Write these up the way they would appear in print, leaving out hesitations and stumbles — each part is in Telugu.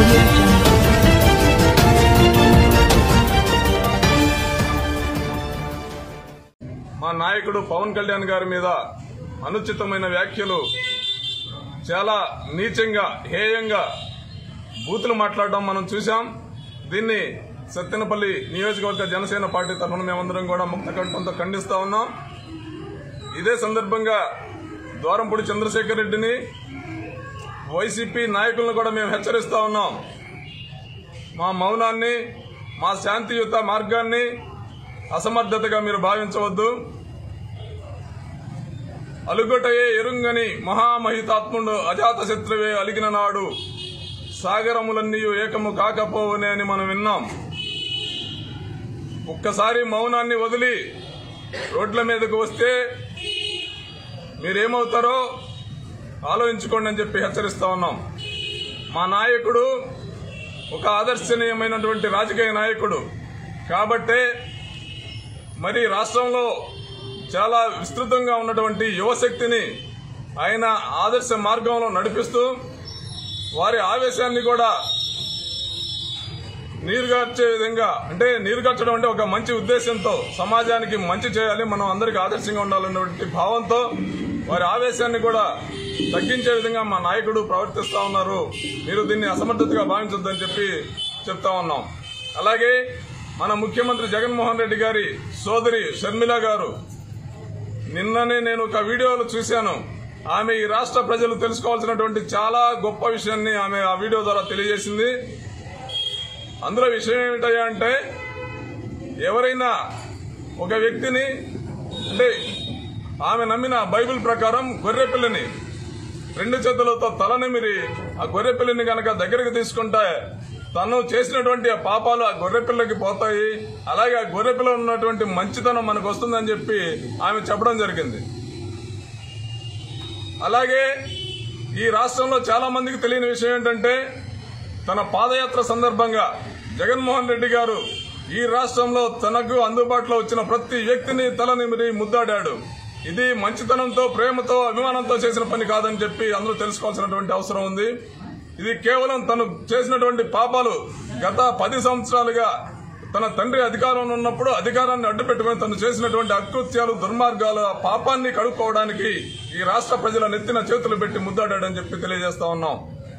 మా నాయకుడు పవన్ కళ్యాణ్ గారి మీద అనుచితమైన వ్యాఖ్యలు, చాలా నీచంగా హేయంగా బూతులు మాట్లాడడం మనం చూశాం. దీన్ని సత్తెనపల్లి నియోజకవర్గ జనసేన పార్టీ తరఫున మేమందరం కూడా ముక్త కంఠంతో ఖండిస్తా ఉన్నాం. ఇదే సందర్భంగా ద్వారంపూడి చంద్రశేఖర్ రెడ్డిని, వైసీపీ నాయకులను కూడా మేము హెచ్చరిస్తా ఉన్నాం. మా మౌనాన్ని, మా శాంతియుత మార్గాన్ని అసమర్థతగా మీరు భావించవద్దు. అలుగొటయే ఎరుంగని మహామహితాత్ముడు అజాత శత్రువే అలిగిన నాడు సాగరములన్నీ ఏకము కాకపోవనే అని మనం విన్నాం. ఒక్కసారి మౌనాన్ని వదిలి రోడ్ల మీదకు వస్తే మీరేమవుతారో ఆలోచించుకోండి అని చెప్పి హెచ్చరిస్తా ఉన్నాం. మా నాయకుడు ఒక ఆదర్శనీయమైనటువంటి రాజకీయ నాయకుడు కాబట్టే మరి రాష్ట్రంలో చాలా విస్తృతంగా ఉన్నటువంటి యువశక్తిని ఆయన ఆదర్శ మార్గంలో నడిపిస్తూ వారి ఆవేశాన్ని కూడా నీరుగార్చే విధంగా, అంటే నీరుగార్చడం అంటే ఒక మంచి ఉద్దేశంతో సమాజానికి మంచి చేయాలి, మనం అందరికీ ఆదర్శంగా ఉండాలన్నటువంటి భావంతో వారి ఆవేశాన్ని కూడా తగ్గించే విధంగా మా నాయకుడు ప్రవర్తిస్తా ఉన్నారు. మీరు దీన్ని అసమర్థతగా భావించొద్దని చెప్పి చెప్తా ఉన్నాం. అలాగే మన ముఖ్యమంత్రి జగన్మోహన్ రెడ్డి గారి సోదరి షర్మిల గారు, నిన్ననే నేను ఒక వీడియోలో చూశాను. ఆమె ఈ రాష్ట్ర ప్రజలు తెలుసుకోవాల్సినటువంటి చాలా గొప్ప విషయాన్ని ఆమె ఆ వీడియో ద్వారా తెలియజేసింది. అందులో విషయం ఏమిటయ్యా అంటే, ఎవరైనా ఒక వ్యక్తిని, అంటే ఆమె నమ్మిన బైబిల్ ప్రకారం గొర్రెపిల్లని 2 చేతులతో తలనిమిరి ఆ గొర్రెపిల్లని కనుక దగ్గరికి తీసుకుంటే తను చేసినటువంటి ఆ పాపాలు ఆ గొర్రెపిల్లకి పోతాయి, అలాగే ఆ గొర్రెపిల్ల ఉన్నటువంటి మంచితనం మనకు వస్తుందని చెప్పి ఆమె చెప్పడం జరిగింది. అలాగే ఈ రాష్ట్రంలో చాలా మందికి తెలియని విషయం ఏంటంటే, తన పాదయాత్ర సందర్భంగా జగన్మోహన్ రెడ్డి గారు ఈ రాష్ట్రంలో తనకు అందుబాటులో వచ్చిన ప్రతి వ్యక్తిని తలనిమిరి ముద్దాడాడు. ఇది మంచితనంతో, ప్రేమతో, అభిమానంతో చేసిన పని కాదని చెప్పి అందరూ తెలుసుకోవాల్సినటువంటి అవసరం ఉంది. ఇది కేవలం తను చేసినటువంటి పాపాలు, గత 10 సంవత్సరాలుగా తన తండ్రి అధికారంలో ఉన్నప్పుడు అధికారాన్ని అడ్డుపెట్టుకుని తను చేసినటువంటి అకృత్యాలు, దుర్మార్గాలు, పాపాన్ని కడుక్కోవడానికి ఈ రాష్ట్ర ప్రజల నెత్తిన చేతులు పెట్టి ముద్దాడాడని చెప్పి తెలియజేస్తా ఉన్నాం.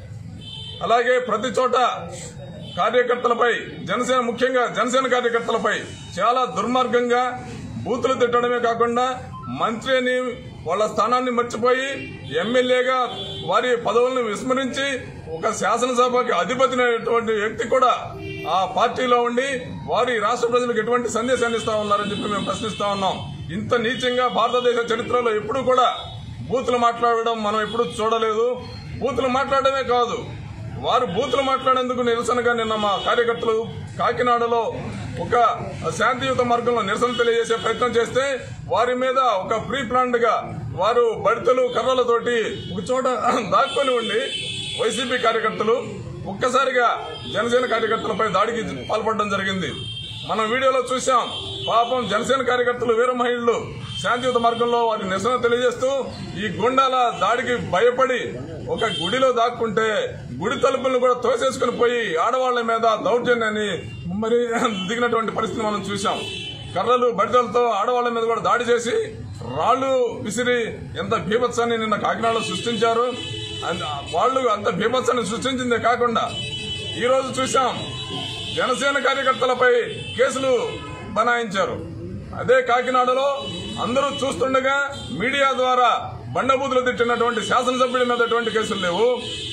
అలాగే ప్రతి చోట కార్యకర్తలపై, ముఖ్యంగా జనసేన కార్యకర్తలపై చాలా దుర్మార్గంగా బూతులు తిట్టడమే కాకుండా మంత్రి అని వాళ్ళ స్థానాన్ని మర్చిపోయి ఎమ్మెల్యేగా వారి పదవులను విస్మరించి ఒక శాసనసభకి అధిపతినటువంటి వ్యక్తి కూడా ఆ పార్టీలో ఉండి వారి రాష్ట్ర ప్రజలకు ఎటువంటి సందేశాన్ని ఇస్తా ఉన్నారని చెప్పి మేము ప్రశ్నిస్తా ఉన్నాం. ఇంత నీచంగా భారతదేశ చరిత్రలో ఎప్పుడు కూడా బూతులు మాట్లాడడం మనం ఎప్పుడు చూడలేదు. బూతులు మాట్లాడమే కాదు, వారు బూతులు మాట్లాడేందుకు నిరసనగా నిన్న మా కార్యకర్తలు కాకినాడలో ఒక శాంతియుత మార్గంలో నిరసన తెలియజేసే ప్రయత్నం చేస్తే వారి మీద ఒక ప్రీ ప్లాన్డ్ గా వారు బడితలు, కర్రలతోటి ఒక చోట దాక్కుని ఉండి వైసీపీ కార్యకర్తలు ఒక్కసారిగా జనసేన కార్యకర్తలపై దాడికి పాల్పడడం జరిగింది. మనం వీడియోలో చూశాం. పాపం జనసేన కార్యకర్తలు, వీర మహిళలు శాంతియుత మార్గంలో వారి నిరసన తెలియజేస్తూ ఈ గుండాల దాడికి భయపడి ఒక గుడిలో దాక్కుంటే గుడి తలుపులను కూడా తోసేసుకుని పోయి ఆడవాళ్ల మీద దౌర్జన్యాన్ని మరి దిగినటువంటి పరిస్థితిని మనం చూశాం. కర్రలు, బడితలతో ఆడవాళ్ల మీద కూడా దాడి చేసి రాళ్లు విసిరి ఎంత బీభత్సాన్ని నిన్న కాకినాడలో సృష్టించారు. వాళ్ళు అంత బీభత్సాన్ని సృష్టించిందే కాకుండా ఈ రోజు చూశాం జనసేన కార్యకర్తలపై కేసులు బనాయించారు. అదే కాకినాడలో అందరూ చూస్తుండగా మీడియా ద్వారా బండబూతులు తిట్టినటువంటి శాసనసభ్యుల మీద ఎటువంటి కేసులు లేవు.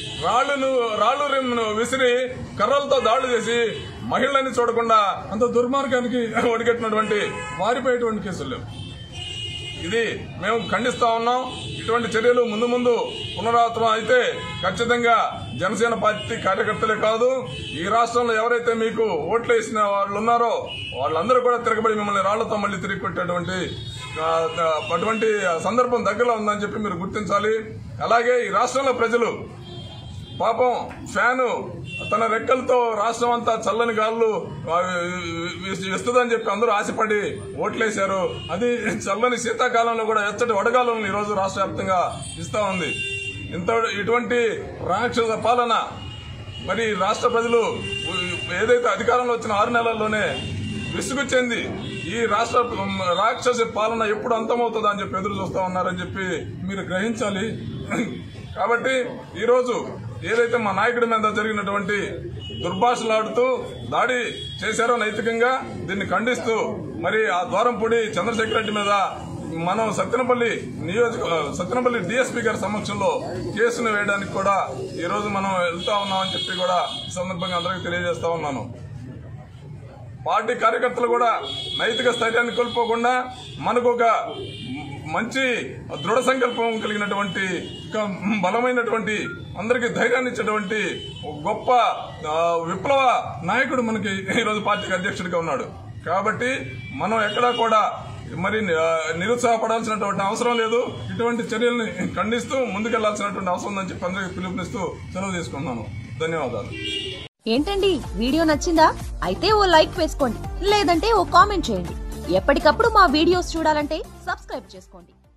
రాళ్లు విసిరి కర్రలతో దాడులు చేసి మహిళల్ని చూడకుండా అంత దుర్మార్గానికి ఒడిగట్టినటువంటి వారిపై ఎటువంటి కేసులు లేవు. ఇది మేము ఖండిస్తా ఉన్నాం. ఇటువంటి చర్యలు ముందు ముందు పునరావృతం అయితే ఖచ్చితంగా జనసేన పార్టీ కార్యకర్తలే కాదు, ఈ రాష్ట్రంలో ఎవరైతే మీకు ఓట్లు వేసిన వాళ్ళు ఉన్నారో వాళ్ళందరూ కూడా తిరగబడి మిమ్మల్ని రాళ్లతో మళ్లీ తిరిగి కొట్టేటువంటి అటువంటి సందర్భం దగ్గరలో ఉందని చెప్పి మీరు గుర్తించాలి. అలాగే ఈ రాష్ట్రంలో ప్రజలు పాపం ఫ్యాను తన రెక్కలతో రాష్ట్రం అంతా చల్లని గాలు ఇస్తుందని చెప్పి అందరూ ఆశపడి ఓట్లేశారు. అది చల్లని శీతాకాలంలో కూడా ఎచ్చటి వడగాలను ఈ రోజు రాష్ట్ర వ్యాప్తంగా ఇస్తా ఉంది. ఇటువంటి రాక్షస పాలన మరి రాష్ట్ర ప్రజలు ఏదైతే అధికారంలో వచ్చిన 6 నెలల్లోనే విసుగు చెంది ఈ రాష్ట్ర రాక్షస పాలన ఎప్పుడు అంతమవుతుందా అని చెప్పి ఎదురు చూస్తా ఉన్నారని చెప్పి మీరు గ్రహించాలి. కాబట్టి ఈరోజు ఏదైతే మా నాయకుడి మీద జరిగినటువంటి దుర్భాషలాడుతూ దాడి చేశారో నైతికంగా దీన్ని ఖండిస్తూ మరి ఆ ద్వారంపూడి చంద్రశేఖర్ రెడ్డి మీద మనం సత్తెనపల్లి డిఎస్పీ గారి సమక్షంలో కేసును వేయడానికి కూడా ఈ రోజు మనం వెళ్తా ఉన్నామని చెప్పి కూడా ఈ సందర్భంగా అందరికీ తెలియజేస్తా ఉన్నాను. పార్టీ కార్యకర్తలు కూడా నైతిక స్థైర్యాన్ని కోల్పోకుండా మనకు ఒక మంచి దృఢ సంకల్పం కలిగినటువంటి బలమైనటువంటి అందరికీ ధైర్యాన్ని ఇచ్చేటువంటి గొప్ప విప్లవ నాయకుడు మనకి ఈరోజు పార్టీకి అధ్యక్షుడిగా ఉన్నాడు. కాబట్టి మనం ఎక్కడా కూడా మరి నిరుత్సాహపడాల్సినటువంటి అవసరం లేదు. ఇటువంటి చర్యల్ని ఖండిస్తూ ముందుకెళ్లాల్సినటువంటి అవసరం ఉందని చెప్పి అందరికీ పిలుపునిస్తూ సెలవు తీసుకున్నాను. ధన్యవాదాలు. ఏంటండి వీడియో నచ్చిందా? అయితే ఓ లైక్ వేసుకోండి, లేదంటే ఓ కామెంట్ చేయండి. ఎప్పటికప్పుడు మా వీడియోస్ చూడాలంటే సబ్స్క్రైబ్ చేసుకోండి.